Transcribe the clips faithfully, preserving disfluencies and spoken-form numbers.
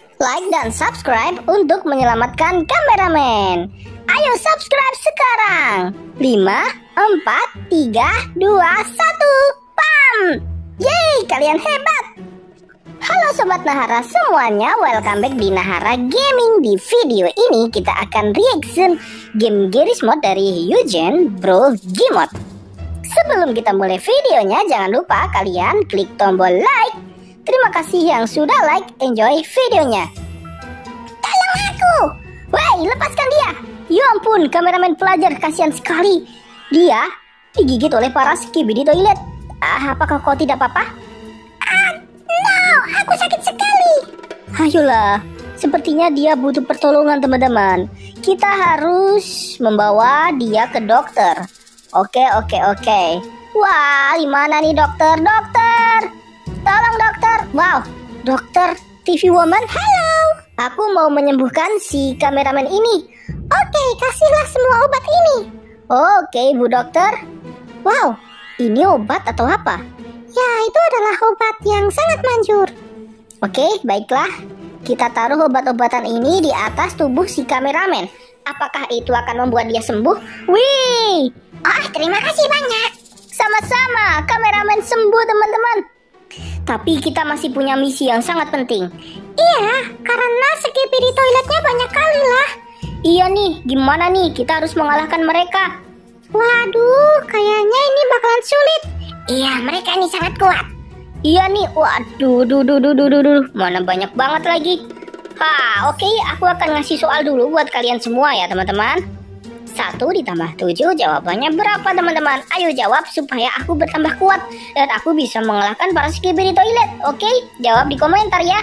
like dan subscribe untuk menyelamatkan kameramen. Ayo subscribe sekarang. lima, empat, tiga, dua, satu. Pam! Yeay, kalian hebat. Halo Sobat Nahara semuanya, welcome back di Nahara Gaming. Di video ini kita akan reaction game Garry's Mod dari Eugen Bro Gmod. Sebelum kita mulai videonya, jangan lupa kalian klik tombol like. Terima kasih yang sudah like, enjoy videonya. Tolong aku! Woi, lepaskan dia! Ya ampun, kameramen pelajar, kasihan sekali. Dia digigit oleh para skibidi toilet. Ah, apakah kau tidak apa-apa? Ah, no, aku sakit sekali. Ayolah, sepertinya dia butuh pertolongan teman-teman. Kita harus membawa dia ke dokter. Oke, oke, oke. Wah, gimana nih dokter? Dokter! Tolong dokter. Wow, dokter T V Woman, halo. Aku mau menyembuhkan si kameramen ini. Oke, kasihlah semua obat ini. Oke, Bu Dokter. Wow, ini obat atau apa? Ya, itu adalah obat yang sangat manjur. Oke, baiklah. Kita taruh obat-obatan ini di atas tubuh si kameramen. Apakah itu akan membuat dia sembuh? Wih! Ah, terima kasih banyak. Sama-sama, kameramen sembuh teman-teman. Tapi kita masih punya misi yang sangat penting. Iya, karena skibidi toiletnya banyak kali lah. Iya nih, gimana nih? Kita harus mengalahkan mereka. Waduh, kayaknya ini bakalan sulit. Iya, mereka ini sangat kuat. Iya nih, waduh, duh, duh, duh, duh, duh, duh. Mana banyak banget lagi. Ha, oke, aku akan ngasih soal dulu buat kalian semua ya teman-teman. Satu ditambah tujuh, jawabannya berapa teman-teman? Ayo jawab supaya aku bertambah kuat dan aku bisa mengalahkan para skibidi toilet. Oke, jawab di komentar ya.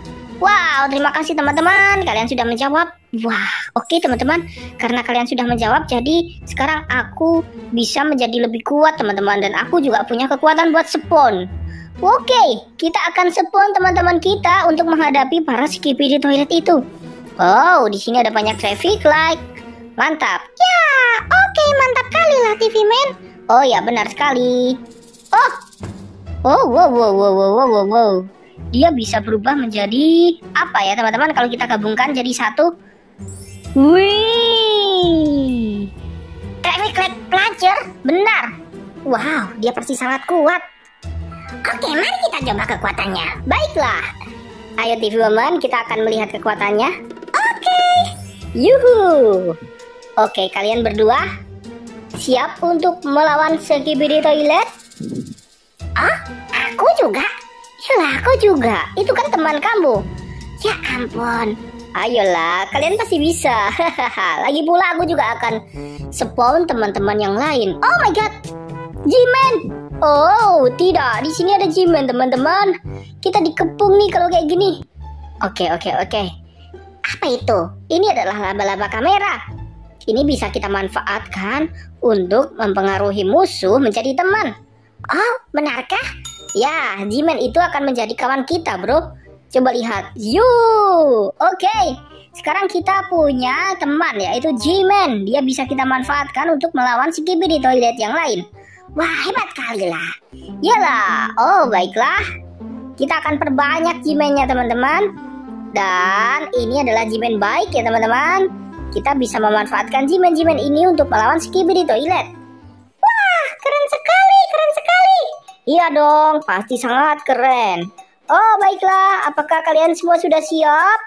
Wow, terima kasih teman-teman, kalian sudah menjawab. Wah, oke teman-teman, karena kalian sudah menjawab, jadi sekarang aku bisa menjadi lebih kuat teman-teman. Dan aku juga punya kekuatan buat spawn. Oke, kita akan spawn teman-teman kita untuk menghadapi para skibidi toilet itu. Oh, di sini ada banyak traffic light. Mantap. Ya, oke, mantap kali lah T V Man. Oh ya, benar sekali. Oh, oh, wow, wow, wow, wow, wow, wow. Dia bisa berubah menjadi apa ya teman-teman? Kalau kita gabungkan jadi satu. Wih, traffic light pelajar, benar. Wow, dia pasti sangat kuat. Oke, mari kita coba kekuatannya. Baiklah. Ayo T V Woman, kita akan melihat kekuatannya. Oke. Yuhu. Oke, kalian berdua siap untuk melawan skibidi toilet? Ah, aku juga? Yalah, aku juga. Itu kan teman kamu. Ya ampun. Ayolah, kalian pasti bisa. Lagi pula aku juga akan spawn teman-teman yang lain. Oh my god, G-Man. Oh, tidak. Di sini ada G-Man, teman-teman. Kita dikepung nih kalau kayak gini. Oke, oke, oke. Apa itu? Ini adalah laba-laba kamera. Ini bisa kita manfaatkan untuk mempengaruhi musuh menjadi teman. Oh, benarkah? Ya, G-Man itu akan menjadi kawan kita, bro. Coba lihat. Yuk, oke. Sekarang kita punya teman, yaitu G-Man. Dia bisa kita manfaatkan untuk melawan skibidi toilet yang lain. Wah, hebat kali lah. Yalah, oh baiklah. Kita akan perbanyak G-Man-nya, teman-teman. Dan ini adalah G-Man baik ya, teman-teman. Kita bisa memanfaatkan G-Man-G-Man ini untuk melawan skibidi toilet. Wah, keren sekali, keren sekali. Iya dong, pasti sangat keren. Oh, baiklah. Apakah kalian semua sudah siap?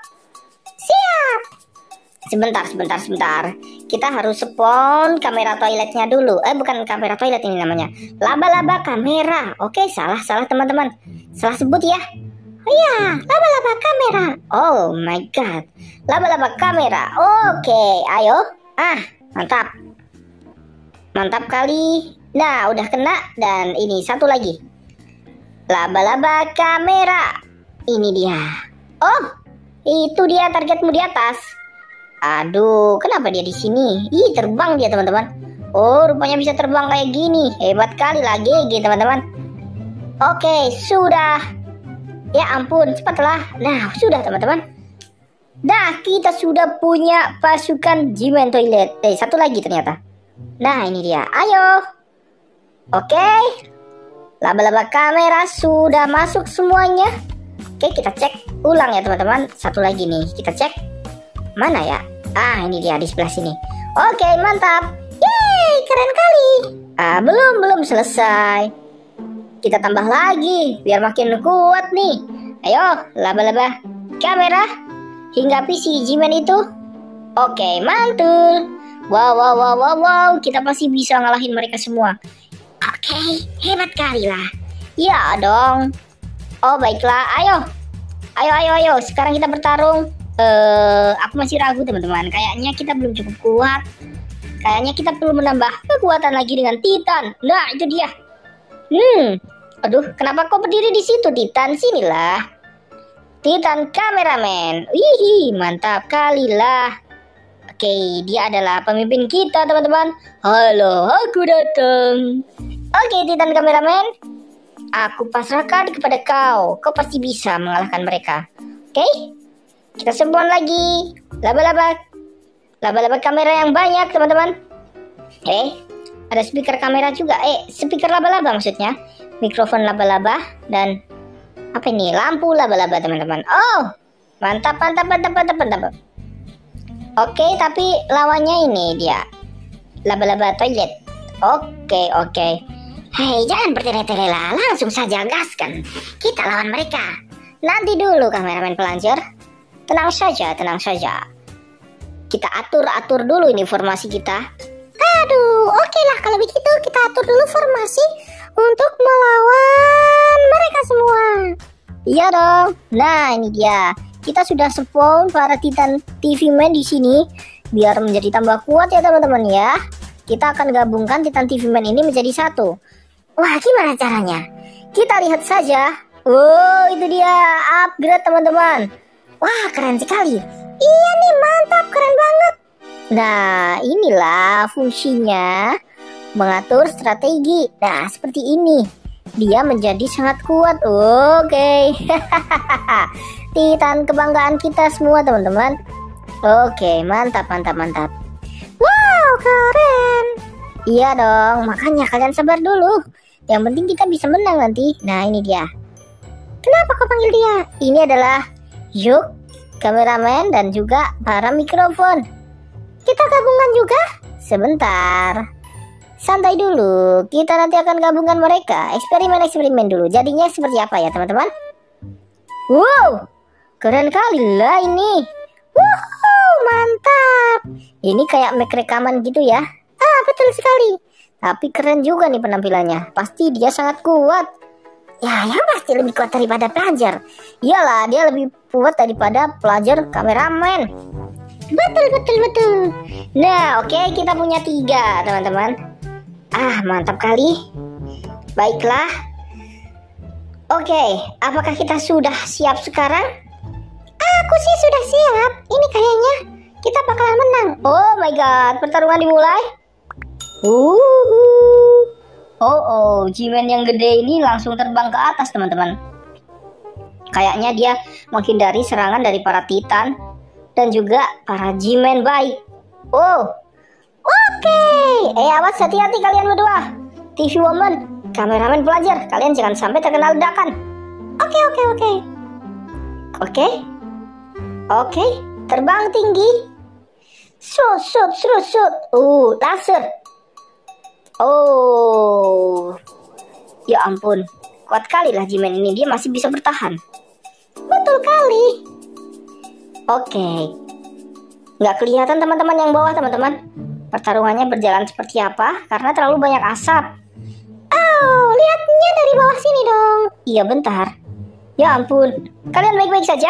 Siap. Sebentar, sebentar, sebentar. Kita harus spawn kamera toiletnya dulu. Eh, bukan kamera toilet ini namanya. Laba-laba kamera. Oke, salah, salah teman-teman. Salah sebut ya. Oh iya, laba-laba kamera. Oh my god, laba-laba kamera. Oke, ayo. Ah, mantap. Mantap kali. Nah, udah kena. Dan ini satu lagi. Laba-laba kamera. Ini dia. Oh, itu dia targetmu di atas. Aduh, kenapa dia di sini? Ih, terbang dia, teman-teman. Oh, rupanya bisa terbang kayak gini. Hebat kali lah, G G, teman-teman. Oke, sudah. Ya ampun, cepatlah. Nah, sudah teman-teman. Nah, kita sudah punya pasukan G-Man toilet. Eh, satu lagi ternyata. Nah, ini dia. Ayo. Oke. Laba-laba kamera sudah masuk semuanya. Oke, kita cek ulang ya teman-teman. Satu lagi nih, kita cek. Mana ya? Ah, ini dia di sebelah sini. Oke, mantap. Yeay, keren kali. Ah, belum, belum selesai. Kita tambah lagi, biar makin kuat nih. Ayo, laba-laba kamera. Hinggapi si G-Man itu. Oke, mantul. Wow, wow, wow, wow, wow. Kita pasti bisa ngalahin mereka semua. Oke, hebat kali lah. Ya dong. Oh baiklah, ayo, ayo, ayo, ayo. Sekarang kita bertarung. Eh, aku masih ragu teman-teman. Kayaknya kita belum cukup kuat. Kayaknya kita perlu menambah kekuatan lagi dengan Titan. Nah, itu dia. Hmm, aduh, kenapa kau berdiri di situ, Titan? Sinilah, Titan kameramen. Wih, mantap kali lah. Oke, dia adalah pemimpin kita teman-teman. Halo, aku datang. Oke, Titan kameramen. Aku pasrahkan kepada kau. Kau pasti bisa mengalahkan mereka. Oke? Kita sembuhan lagi. Laba-laba. Laba-laba kamera yang banyak, teman-teman. Eh, ada speaker kamera juga. Eh, speaker laba-laba maksudnya. Mikrofon laba-laba. Dan apa ini? Lampu laba-laba, teman-teman. Oh, mantap, mantap, mantap, mantap, mantap. Oke, tapi lawannya ini dia. Laba-laba toilet. Oke, oke. Hei, jangan bertele-tele lah, langsung saja gaskan. Kita lawan mereka. Nanti dulu kameramen pelajar. Tenang saja, tenang saja. Kita atur-atur dulu ini formasi kita. Aduh, oke lah kalau begitu kita atur dulu formasi untuk melawan mereka semua. Iya dong. Nah, ini dia. Kita sudah spawn para Titan T V Man di sini biar menjadi tambah kuat ya teman-teman ya. Kita akan gabungkan Titan T V Man ini menjadi satu. Wah, gimana caranya? Kita lihat saja. Oh, itu dia upgrade teman-teman. Wah, keren sekali. Iya nih, mantap, keren banget. Nah, inilah fungsinya mengatur strategi. Nah, seperti ini. Dia menjadi sangat kuat. Oke. Titan kebanggaan kita semua teman-teman. Oke, mantap, mantap, mantap. Wow, keren. Iya dong, makanya kalian sabar dulu. Yang penting kita bisa menang nanti. Nah, ini dia. Kenapa kau panggil dia? Ini adalah Yuk, kameramen dan juga para mikrofon. Kita gabungkan juga? Sebentar. Santai dulu. Kita nanti akan gabungkan mereka. Eksperimen-eksperimen dulu. Jadinya seperti apa ya, teman-teman? Wow, keren kali lah ini. Wuhuu, mantap. Ini kayak mic rekaman gitu ya. Ah, betul sekali. Tapi keren juga nih penampilannya. Pasti dia sangat kuat. Ya, yang pasti lebih kuat daripada pelajar. Iyalah, dia lebih kuat daripada pelajar kameramen. Betul, betul, betul. Nah, oke, okay, kita punya tiga, teman-teman. Ah, mantap kali. Baiklah. Oke, okay, apakah kita sudah siap sekarang? Aku sih sudah siap. Ini kayaknya kita bakalan menang. Oh my god, pertarungan dimulai. Uh, oh oh, G-Man yang gede ini langsung terbang ke atas teman-teman. Kayaknya dia menghindari serangan dari para Titan dan juga para G-Man baik. Oh, oke. Okay. Eh awas, hati-hati kalian berdua. T V Woman, kameramen pelajar, kalian jangan sampai terkena ledakan. Oke okay, oke okay, oke. Okay. Oke, okay. oke, okay. Terbang tinggi. Shoot shoot shoot shoot. Uh, laser. Oh, ya ampun, kuat kali lah G-Man ini, dia masih bisa bertahan. Betul kali. Oke, okay. Nggak kelihatan teman-teman yang bawah teman-teman. Pertarungannya berjalan seperti apa? Karena terlalu banyak asap. Oh, lihatnya dari bawah sini dong. Iya bentar. Ya ampun, kalian baik-baik saja?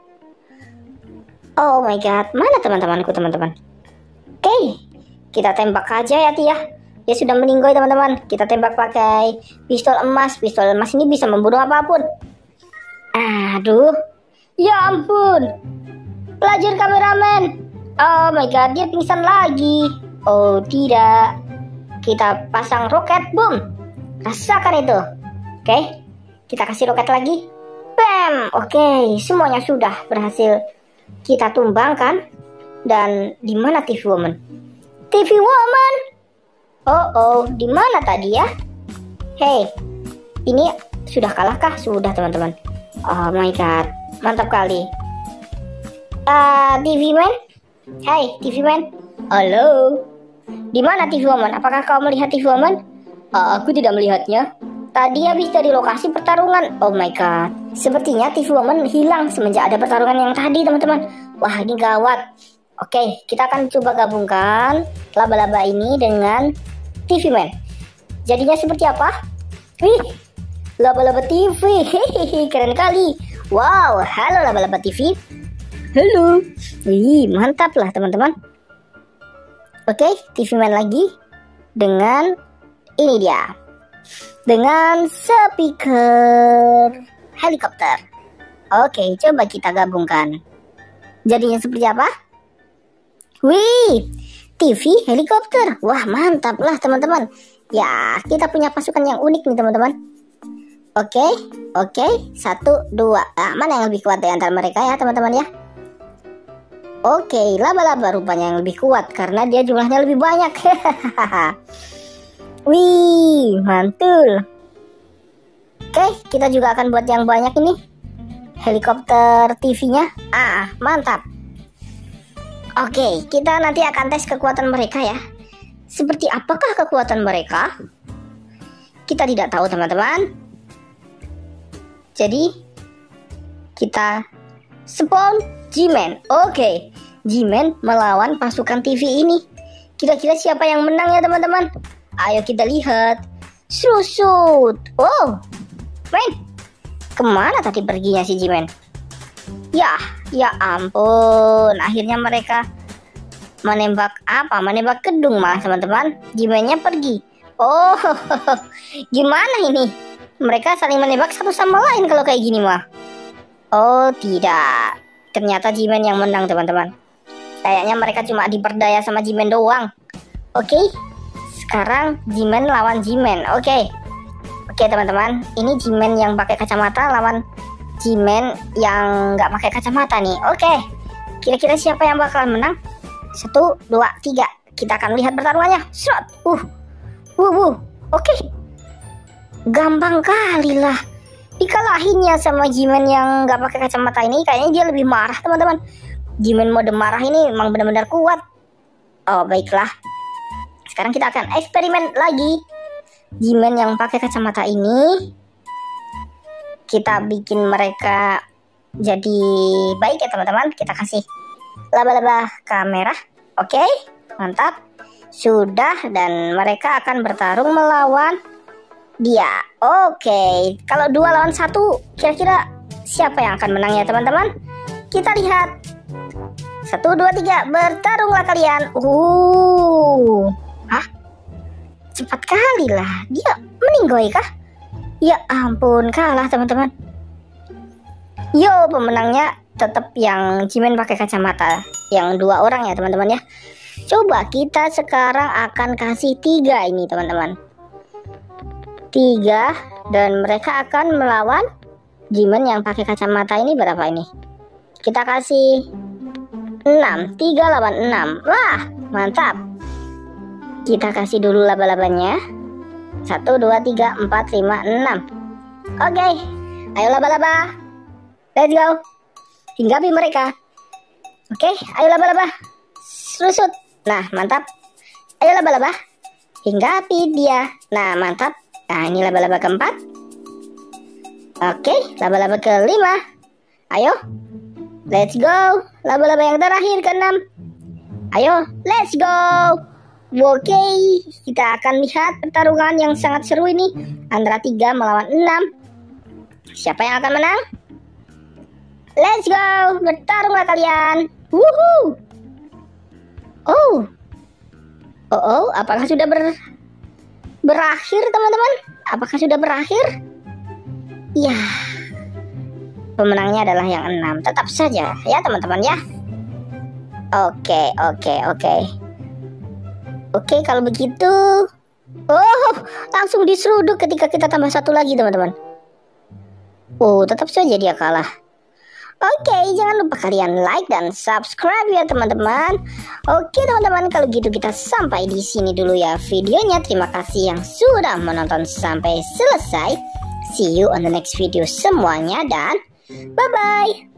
Oh my god, mana teman-temanku teman-teman? Oke, okay. Kita tembak aja ya Tia. Dia sudah meninggoy teman-teman. Kita tembak pakai pistol emas. Pistol emas ini bisa membunuh apapun. Aduh. Ya ampun. Pelajar kameramen. Oh my god, dia pingsan lagi. Oh tidak. Kita pasang roket, boom. Rasakan itu. Oke, okay. Kita kasih roket lagi. Bam. Oke, okay. Semuanya sudah berhasil kita tumbangkan. Dan di mana T V Woman? T V Woman. Oh oh, di mana tadi ya? Hey, ini sudah kalahkah? Sudah teman-teman. Oh my god, mantap kali. Uh, T V man, hai T V man, halo. Di mana T V woman? Apakah kau melihat T V woman? Uh, aku tidak melihatnya. Tadi habis dari lokasi pertarungan. Oh my god, sepertinya T V woman hilang semenjak ada pertarungan yang tadi, teman-teman. Wah, ini gawat. Oke, kita akan coba gabungkan laba-laba ini dengan T V man. Jadinya seperti apa? Wih, laba-laba T V. Hehehe, keren kali. Wow, halo laba-laba T V. Halo. Wih, mantap lah teman-teman. Oke, T V man lagi dengan ini dia. Dengan speaker helikopter. Oke, coba kita gabungkan. Jadinya seperti apa? Wih, T V helikopter. Wah, mantap lah teman-teman. Ya, kita punya pasukan yang unik nih teman-teman. Oke, oke, satu, dua. Nah, mana yang lebih kuat di antara mereka ya teman-teman ya? Oke, laba-laba rupanya yang lebih kuat karena dia jumlahnya lebih banyak. Wih, mantul. Oke, kita juga akan buat yang banyak ini. Helikopter T V-nya. Ah, mantap. Oke, kita nanti akan tes kekuatan mereka ya. Seperti apakah kekuatan mereka? Kita tidak tahu teman-teman. Jadi, kita spawn G-Man. Oke, G-Man melawan pasukan T V ini. Kira-kira siapa yang menang ya teman-teman? Ayo kita lihat. Susut. Oh, men, kemana tadi perginya si G-Man? Ya, ya ampun. Akhirnya mereka menembak apa? Menembak gedung malah teman-teman. G-Man-nya pergi. Oh, gimana ini? Mereka saling menembak satu sama lain kalau kayak gini mah. Oh tidak, ternyata G-Man yang menang teman-teman. Kayaknya mereka cuma diperdaya sama G-Man doang. Oke, sekarang G-Man lawan G-Man. Oke, oke teman-teman, ini G-Man yang pakai kacamata lawan G-Man yang nggak pakai kacamata nih. Oke, kira-kira siapa yang bakalan menang? Satu, dua, tiga. Kita akan lihat pertarungannya. Shot. Uh, uh, uh. Oke, gampang kali lah dikalahinnya sama G-Man yang nggak pakai kacamata ini. Kayaknya dia lebih marah teman-teman. G-Man mode marah ini emang benar-benar kuat. Oh baiklah, sekarang kita akan eksperimen lagi. G-Man yang pakai kacamata ini kita bikin mereka jadi baik ya teman-teman. Kita kasih laba-laba kamera. Oke, mantap. Sudah, dan mereka akan bertarung melawan dia. Oke, kalau dua lawan satu, kira-kira siapa yang akan menang ya teman-teman? Kita lihat. Satu, dua, tiga, bertarunglah kalian. Uh, hah? Cepat kali lah. Dia meninggoy kah? Ya ampun, kalah teman-teman. Yo, pemenangnya tetap yang G-Man pakai kacamata. Yang dua orang ya teman-teman ya. Coba kita sekarang akan kasih tiga ini teman-teman. Tiga, dan mereka akan melawan G-Man yang pakai kacamata ini. Berapa ini? Kita kasih enam. Tiga lawan enam. Wah, mantap. Kita kasih dulu laba-labanya. Satu, dua, tiga, empat, lima, enam. Oke, ayo laba-laba, let's go. Hinggapi mereka. Oke, ayo laba-laba, rusut. Nah, mantap. Ayo laba-laba, hinggapi dia. Nah, mantap. Nah, ini laba-laba keempat. Oke, laba-laba kelima. Ayo, let's go. Laba-laba yang terakhir keenam. Ayo, let's go. Oke, kita akan lihat pertarungan yang sangat seru ini antara tiga melawan enam. Siapa yang akan menang? Let's go, bertarunglah kalian. Woohoo. Oh, oh, oh, apakah sudah ber berakhir teman-teman? Apakah sudah berakhir? Ya, pemenangnya adalah yang enam. Tetap saja ya teman-teman ya. Oke, oke, oke. Oke, kalau begitu, oh, langsung diseruduk ketika kita tambah satu lagi teman-teman. Oh, tetap saja dia kalah. Oke, jangan lupa kalian like dan subscribe ya teman-teman. Oke teman-teman, kalau gitu kita sampai di sini dulu ya videonya. Terima kasih yang sudah menonton sampai selesai. See you on the next video semuanya, dan Bye-bye.